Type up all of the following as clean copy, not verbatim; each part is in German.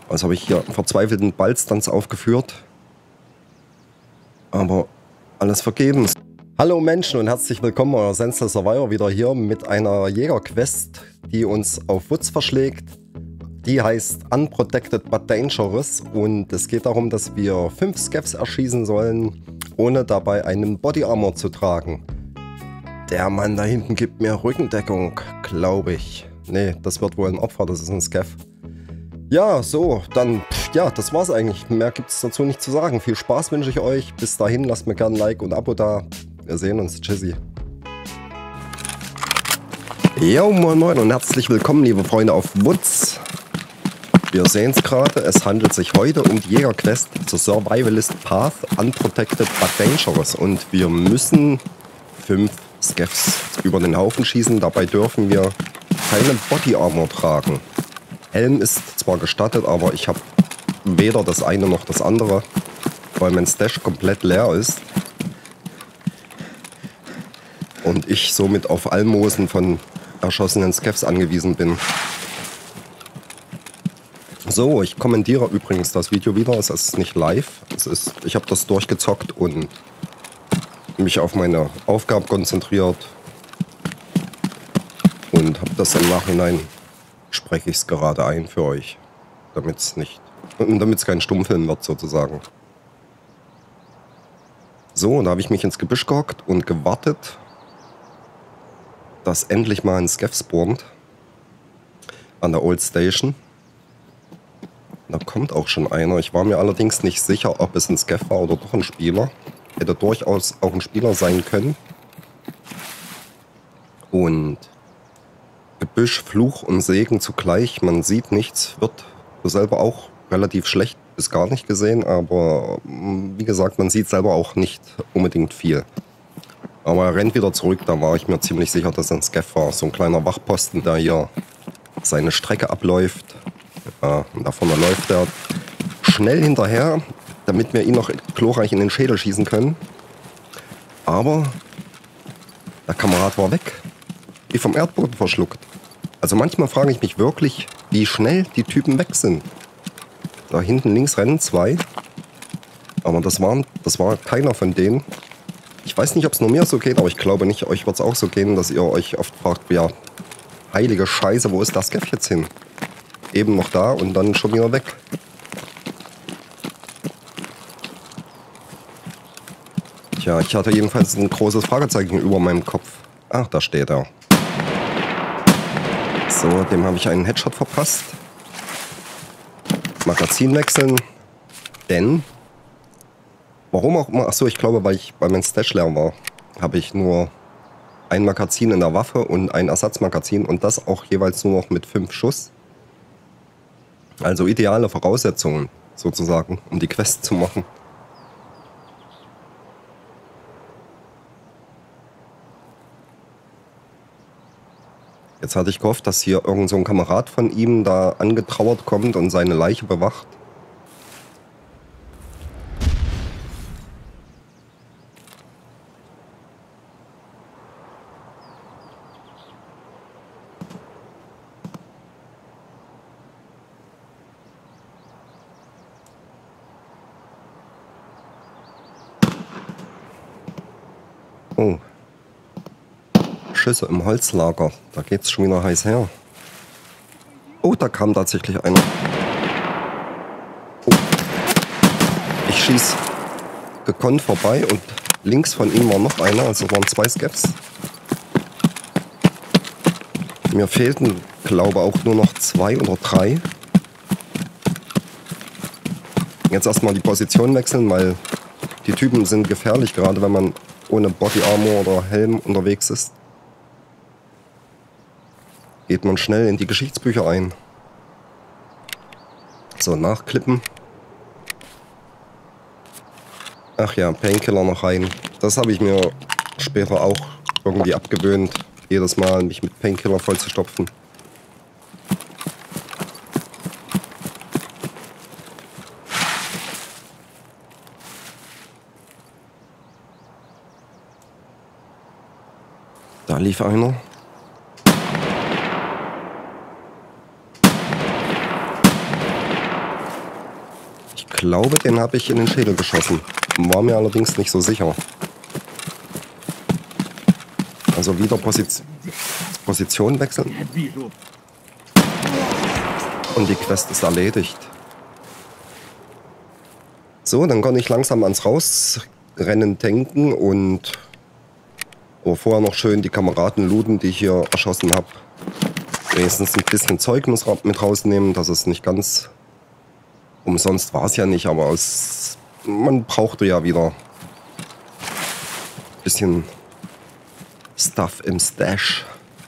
Also habe ich hier verzweifelten Ballstunts aufgeführt. Aber alles vergebens. Hallo Menschen und herzlich willkommen, euer Senseless Survivor wieder hier mit einer Jägerquest, die uns auf Woods verschlägt. Die heißt Unprotected but Dangerous und es geht darum, dass wir 5 Scavs erschießen sollen, ohne dabei einen Body Armor zu tragen. Der Mann da hinten gibt mir Rückendeckung, glaube ich. Nee, das wird wohl ein Opfer, das ist ein Scav. Ja, so, dann, ja, das war's eigentlich. Mehr gibt es dazu nicht zu sagen. Viel Spaß wünsche ich euch. Bis dahin, lasst mir gerne ein Like und ein Abo da. Wir sehen uns. Tschüssi. Jo, moin moin und herzlich willkommen, liebe Freunde auf Woods. Wir sehen es gerade, es handelt sich heute um die Jägerquest zur Survivalist Path Unprotected but Dangerous. Und wir müssen 5 Scavs über den Haufen schießen. Dabei dürfen wir keine Body Armor tragen. Helm ist zwar gestattet, aber ich habe weder das eine noch das andere, weil mein Stash komplett leer ist. Und ich somit auf Almosen von erschossenen Scavs angewiesen bin. So, ich kommentiere übrigens das Video wieder, es ist nicht live. Ich habe das durchgezockt und mich auf meine Aufgaben konzentriert. Und habe das im Nachhinein, spreche ich es gerade ein für euch, damit es kein Stummfilm wird sozusagen. So, da habe ich mich ins Gebüsch gehockt und gewartet, dass endlich mal ein Scav spawnt an der Old Station. Da kommt auch schon einer. Ich war mir allerdings nicht sicher, ob es ein Scav war oder doch ein Spieler. Hätte durchaus auch ein Spieler sein können. Und Gebüsch, Fluch und Segen zugleich. Man sieht nichts, wird selber auch relativ schlecht bis gar nicht gesehen, aber wie gesagt, man sieht selber auch nicht unbedingt viel. Aber er rennt wieder zurück, da war ich mir ziemlich sicher, dass er ein Scav war. So ein kleiner Wachposten, der hier seine Strecke abläuft. Ja, und da vorne läuft er schnell hinterher, damit wir ihn noch glorreich in den Schädel schießen können. Aber der Kamerad war weg. Wie vom Erdboden verschluckt. Also manchmal frage ich mich wirklich, wie schnell die Typen weg sind. Da hinten links rennen 2. Aber das war keiner von denen. Ich weiß nicht, ob es nur mir so geht, aber ich glaube nicht, euch wird es auch so gehen, dass ihr euch oft fragt, ja, heilige Scheiße, wo ist das Scav jetzt hin? Eben noch da und dann schon wieder weg. Tja, ich hatte jedenfalls ein großes Fragezeichen über meinem Kopf. Ach, da steht er. So, dem habe ich einen Headshot verpasst. Magazin wechseln. Denn, warum auch immer, achso, ich glaube, weil mein Stash leer war, habe ich nur ein Magazin in der Waffe und ein Ersatzmagazin und das auch jeweils nur noch mit 5 Schuss. Also ideale Voraussetzungen sozusagen, um die Quest zu machen. Jetzt hatte ich gehofft, dass hier irgend so ein Kamerad von ihm da angetrauert kommt und seine Leiche bewacht. Oh. Schüsse im Holzlager. Da geht's schon wieder heiß her. Oh, da kam tatsächlich einer. Oh. Ich schieß gekonnt vorbei und links von ihm war noch einer, also waren 2 Scavs. Mir fehlten, glaube auch nur noch 2 oder 3. Jetzt erstmal die Position wechseln, weil die Typen sind gefährlich, gerade wenn man ohne Body Armor oder Helm unterwegs ist. Geht man schnell in die Geschichtsbücher ein. So, nachklippen. Ach ja, Painkiller noch rein. Das habe ich mir später auch irgendwie abgewöhnt, jedes Mal mich mit Painkiller vollzustopfen. Da lief einer. glaube, den habe ich in den Schädel geschossen. War mir allerdings nicht so sicher. Also wieder Position wechseln. Und die Quest ist erledigt. So, dann kann ich langsam ans Rausrennen denken und vorher noch schön die Kameraden looten, die ich hier erschossen habe. Wenigstens ein bisschen Zeug mit rausnehmen, dass es nicht ganz umsonst war es ja nicht, aber man brauchte ja wieder ein bisschen Stuff im Stash.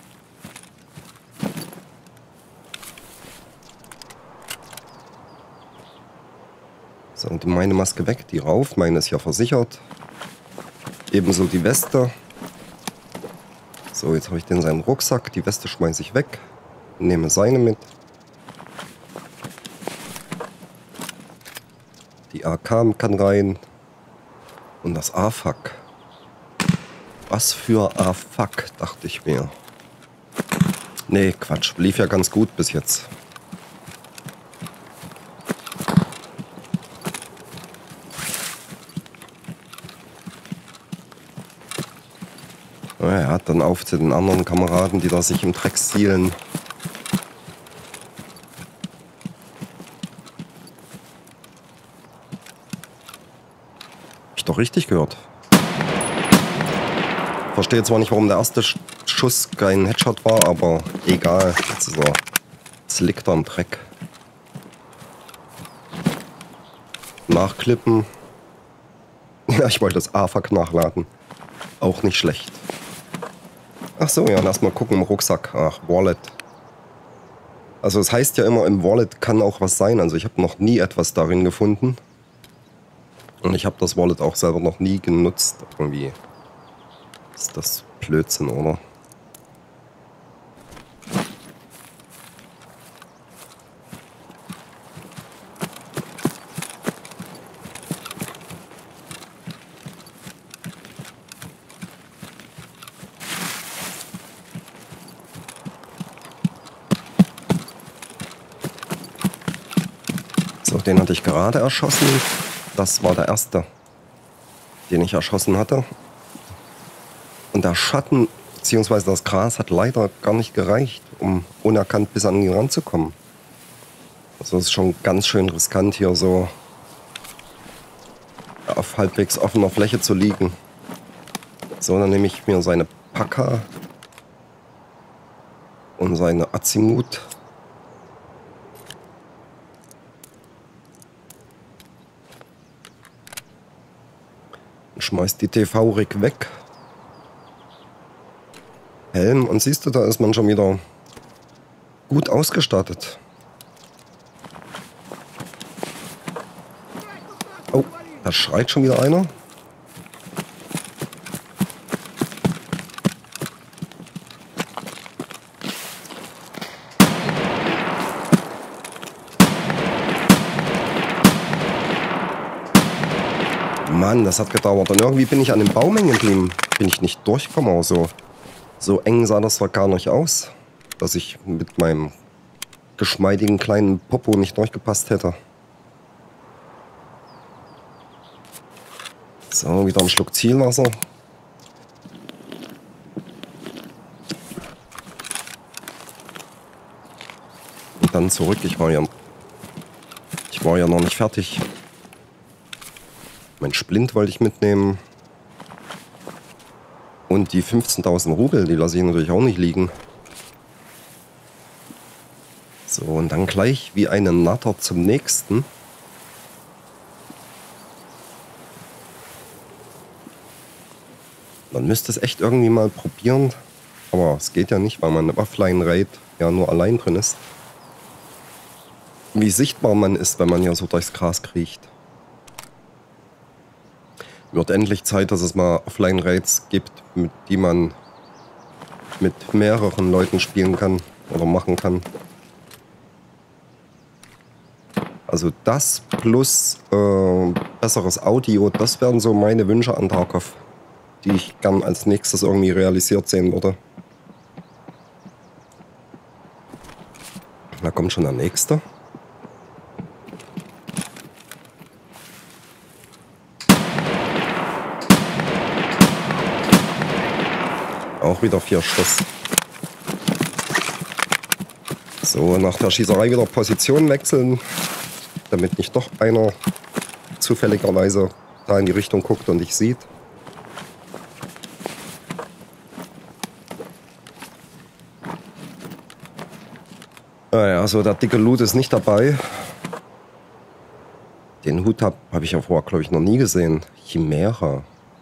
So, und meine Maske weg, die rauf, meine ist ja versichert. Ebenso die Weste. So, jetzt habe ich den seinen Rucksack, die Weste schmeiße ich weg, nehme seine mit. Die AK kann rein. Und das AFAK. Was für AFAK, dachte ich mir. Nee, Quatsch, lief ja ganz gut bis jetzt. Naja, dann auf zu den anderen Kameraden, die da sich im Dreck zielen. Hab ich doch richtig gehört. Verstehe zwar nicht, warum der erste Schuss kein Headshot war, aber egal. Jetzt ist er. Jetzt liegt er im Dreck. Nachklippen. Ja, ich wollte das AFAK nachladen. Auch nicht schlecht. Ach so, ja, lass mal gucken im Rucksack. Ach, Wallet. Also es heißt ja immer, im Wallet kann auch was sein. Also ich habe noch nie etwas darin gefunden. Und ich habe das Wallet auch selber noch nie genutzt. Irgendwie ist das Blödsinn, oder? So, den hatte ich gerade erschossen. Das war der erste, den ich erschossen hatte. Und der Schatten bzw. das Gras hat leider gar nicht gereicht, um unerkannt bis an ihn ranzukommen. Also es ist schon ganz schön riskant, hier so auf halbwegs offener Fläche zu liegen. So, dann nehme ich mir seine Paka und seine Azimut. Schmeißt die TV-Rig weg. Helm, und siehst du, da ist man schon wieder gut ausgestattet. Oh, da schreit schon wieder einer. Mann, das hat gedauert. Und irgendwie bin ich an dem Baum hängen geblieben. Bin ich nicht durchgekommen, aber so eng sah das zwar gar nicht aus, dass ich mit meinem geschmeidigen kleinen Popo nicht durchgepasst hätte. So, wieder ein Schluck Zielwasser. Und dann zurück. Ich war ja noch nicht fertig. Mein Splint wollte ich mitnehmen. Und die 15.000 Rubel, die lasse ich natürlich auch nicht liegen. So, und dann gleich wie eine Natter zum nächsten. Man müsste es echt irgendwie mal probieren. Aber es geht ja nicht, weil man im Offline-Raid ja nur allein drin ist. Wie sichtbar man ist, wenn man ja so durchs Gras kriecht. Wird endlich Zeit, dass es mal Offline-Raids gibt, mit die man mit mehreren Leuten spielen kann oder machen kann. Also das plus besseres Audio, das wären so meine Wünsche an Tarkov, die ich gern als nächstes irgendwie realisiert sehen würde. Da kommt schon der nächste. Auch wieder 4 Schuss. So, nach der Schießerei wieder Position wechseln, damit nicht doch einer zufälligerweise da in die Richtung guckt und dich sieht. Naja, so der dicke Loot ist nicht dabei. Den Hut hab ich ja vorher, glaube ich, noch nie gesehen. Chimera.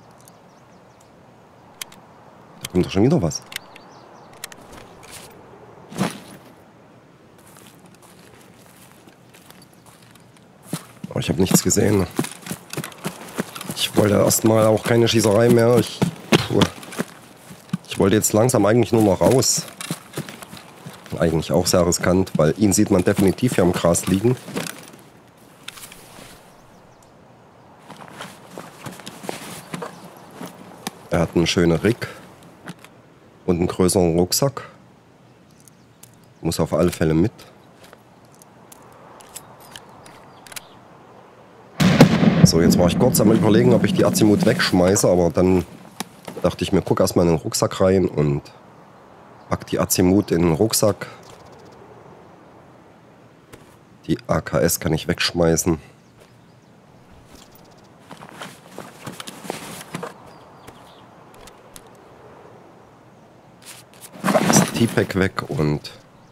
Da kommt doch schon wieder was. Aber ich habe nichts gesehen. Ich wollte erstmal auch keine Schießerei mehr. Ich wollte jetzt langsam eigentlich nur noch raus. Eigentlich auch sehr riskant, weil ihn sieht man definitiv hier am Gras liegen. Er hat einen schönen Rig und einen größeren Rucksack. Muss auf alle Fälle mit. So, jetzt war ich kurz am Überlegen, ob ich die Azimut wegschmeiße, aber dann dachte ich mir, guck erstmal in den Rucksack rein und pack die Azimut in den Rucksack. Die AKS kann ich wegschmeißen. Das T-Pack weg und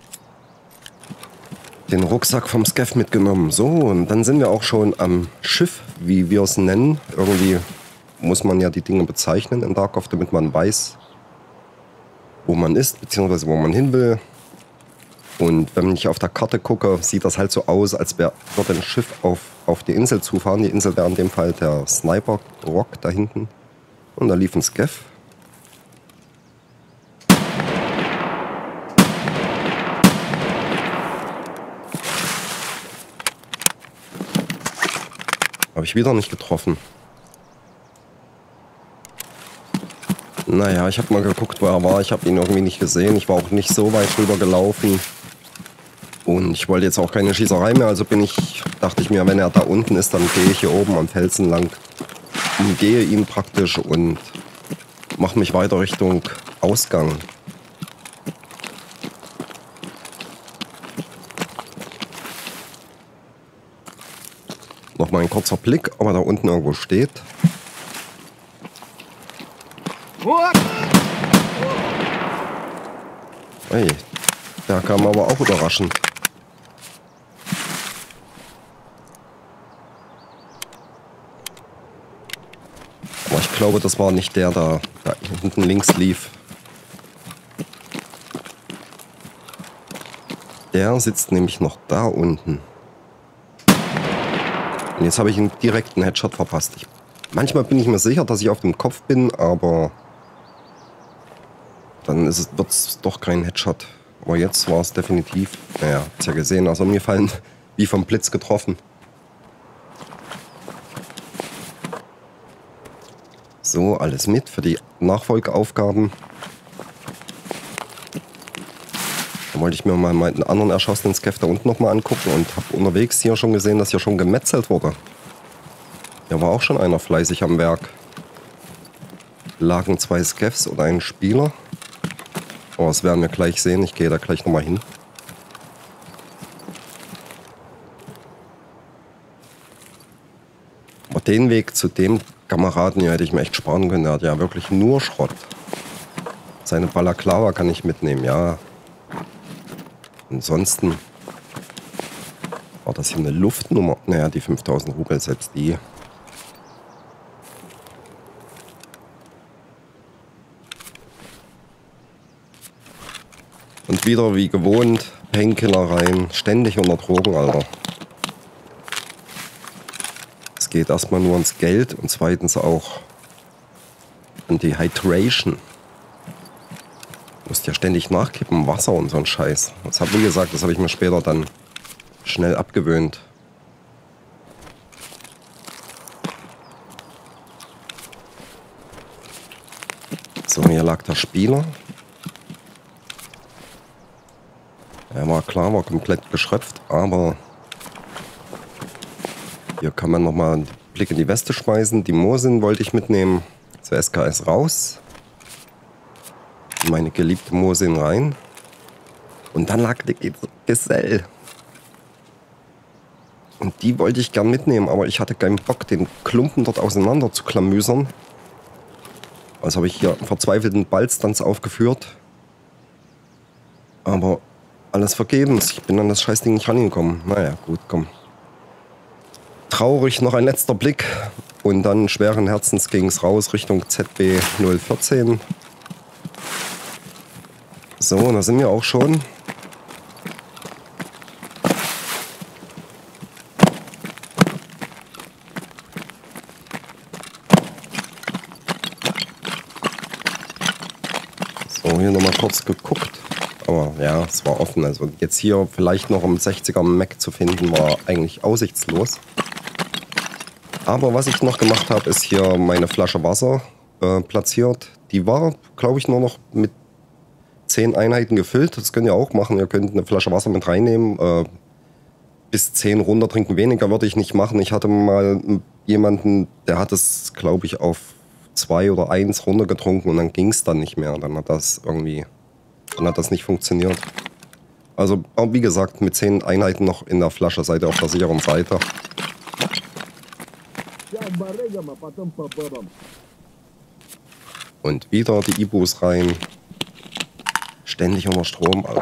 den Rucksack vom Skeff mitgenommen. So, und dann sind wir auch schon am Schiff, wie wir es nennen. Irgendwie muss man ja die Dinge bezeichnen in Tarkov, damit man weiß, wo man ist, beziehungsweise wo man hin will. Und wenn ich auf der Karte gucke, sieht das halt so aus, als würde ein Schiff auf die Insel zufahren. Die Insel wäre in dem Fall der Sniper Rock da hinten. Und da lief ein Skeff. Habe ich wieder nicht getroffen. Naja, ich habe mal geguckt, wo er war. Ich habe ihn irgendwie nicht gesehen. Ich war auch nicht so weit rüber gelaufen. Und ich wollte jetzt auch keine Schießerei mehr. Also dachte ich mir, wenn er da unten ist, dann gehe ich hier oben am Felsen lang. Umgehe ihn praktisch und mache mich weiter Richtung Ausgang. Nochmal ein kurzer Blick, ob er da unten irgendwo steht. Hey, der kam aber auch überraschend. Aber ich glaube, das war nicht der da hinten links lief. Der sitzt nämlich noch da unten. Und jetzt habe ich einen direkten Headshot verpasst. Manchmal bin ich mir sicher, dass ich auf dem Kopf bin, aber dann wird es doch kein Headshot. Aber jetzt war es definitiv. Naja, habt's ja gesehen. Also mir fallen wie vom Blitz getroffen. So, alles mit für die Nachfolgeaufgaben. Da wollte ich mir mal meinen anderen erschossenen Skeff da unten nochmal angucken und habe unterwegs hier schon gesehen, dass hier schon gemetzelt wurde. Hier war auch schon einer fleißig am Werk. Lagen 2 Skeffs und ein Spieler. Aber das werden wir gleich sehen. Ich gehe da gleich nochmal hin. Aber den Weg zu dem Kameraden hier hätte ich mir echt sparen können. Der hat ja wirklich nur Schrott. Seine Balaklava kann ich mitnehmen, ja. Ansonsten war das hier eine Luftnummer. Naja, die 5000 Rubel, selbst die. Und wieder wie gewohnt, Painkiller rein, ständig unter Drogen, Alter. Es geht erstmal nur ums Geld und zweitens auch an die Hydration. Du musst ja ständig nachkippen, Wasser und so ein Scheiß. Wie gesagt, das habe ich mir später dann schnell abgewöhnt. So, hier lag der Spieler. Er war klar, war komplett geschröpft, aber hier kann man nochmal einen Blick in die Weste schmeißen. Die Mosin wollte ich mitnehmen. Zur SKS raus. meine geliebte Mosin rein. Und dann lag der Gesell. Und die wollte ich gern mitnehmen, aber ich hatte keinen Bock, den Klumpen dort auseinander zu klamüsern. Also habe ich hier verzweifelten Ballstanz aufgeführt. Aber alles vergebens. Ich bin an das Scheißding nicht rangekommen. Naja, gut, komm. Traurig noch ein letzter Blick. Und dann schweren Herzens ging es raus Richtung ZB 014. So, da sind wir auch schon. So, hier nochmal kurz geguckt. Aber ja, es war offen. Also jetzt hier vielleicht noch am 60er Mac zu finden, war eigentlich aussichtslos. Aber was ich noch gemacht habe, ist hier meine Flasche Wasser platziert. Die war, glaube ich, nur noch mit 10 Einheiten gefüllt. Das könnt ihr auch machen. Ihr könnt eine Flasche Wasser mit reinnehmen. Bis 10 runter trinken. Weniger würde ich nicht machen. Ich hatte mal jemanden, der hat es, glaube ich, auf 2 oder 1 runtergetrunken und dann ging es dann nicht mehr. Dann hat das nicht funktioniert. Also, wie gesagt, mit 10 Einheiten noch in der Flasche seid ihr auf der sicheren Seite. Und wieder die Ibus rein. Ständig unter Strom, Alter.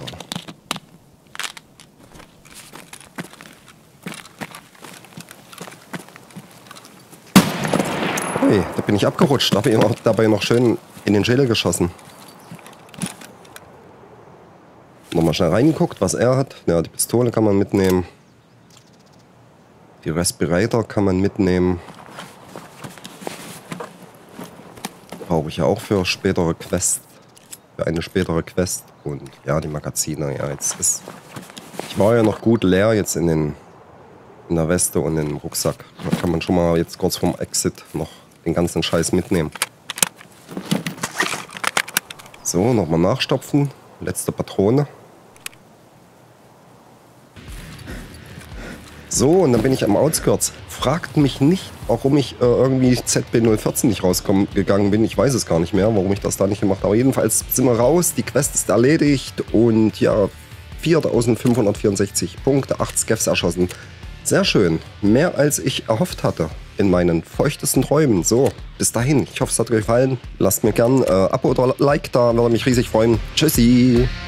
Hey, da bin ich abgerutscht. Da habe ich dabei noch schön in den Schädel geschossen. Nochmal schnell reingeguckt, was er hat. Ja, die Pistole kann man mitnehmen. Die Respirator kann man mitnehmen. Brauche ich ja auch für spätere Quests. Für eine spätere Quest. Und ja, die Magazine. Ja, jetzt ist. Ich war ja noch gut leer jetzt in der Weste und im Rucksack. Da kann man schon mal jetzt kurz vorm Exit noch den ganzen Scheiß mitnehmen. So, nochmal nachstopfen. Letzte Patrone. So, und dann bin ich am Outskirts. Fragt mich nicht, warum ich irgendwie ZB 014 nicht rausgegangen bin. Ich weiß es gar nicht mehr, warum ich das da nicht gemacht habe. Aber jedenfalls sind wir raus, die Quest ist erledigt und ja, 4564 Punkte, 8 Skeffs erschossen. Sehr schön. Mehr als ich erhofft hatte in meinen feuchtesten Träumen. So, bis dahin. Ich hoffe, es hat euch gefallen. Lasst mir gern Abo oder Like da, würde mich riesig freuen. Tschüssi!